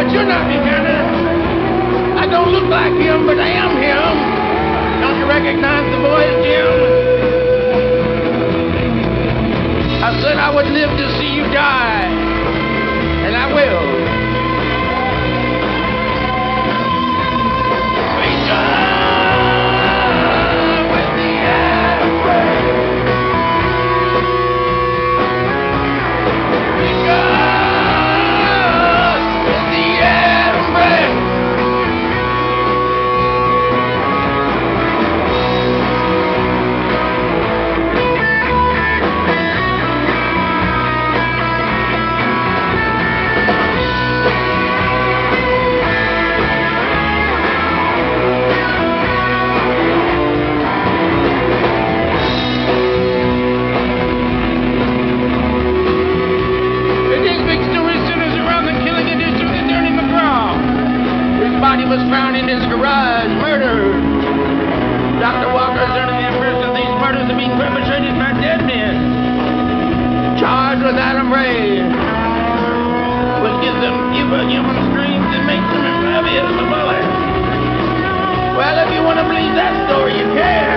but you're not Buchanan. I don't look like him, but I am him. Don't you recognize the voice, Jim? I said I would live to see you die, and I will. Body was found in his garage, murdered. Dr. Walker is under the impression these murders are being perpetrated by dead men. Charged with Adam Ray, which gives them human screams and makes them impervious to bullets. Well, if you want to believe that story, you can.